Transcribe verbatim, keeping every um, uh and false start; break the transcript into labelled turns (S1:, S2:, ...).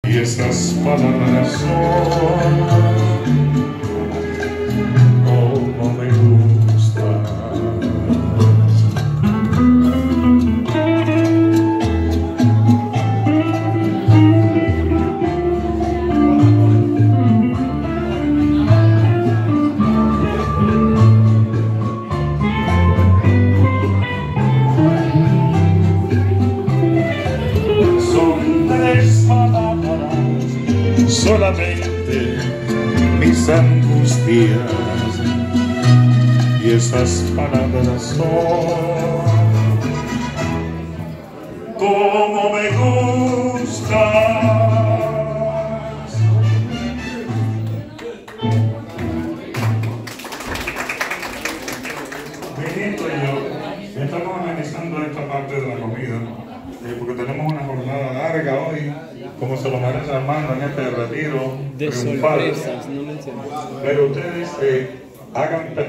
S1: Y esas palabras son como me gustan. Son tres palabras solamente mis angustias, y esas palabras son como me gustas. Benito y yo estamos analizando esta parte de la comida, eh, porque tenemos una jornada larga hoy, como se lo merece Armando en este retiro
S2: de
S1: triunfal.
S2: sorpresas, no mencionas.
S1: Pero ustedes eh, hagan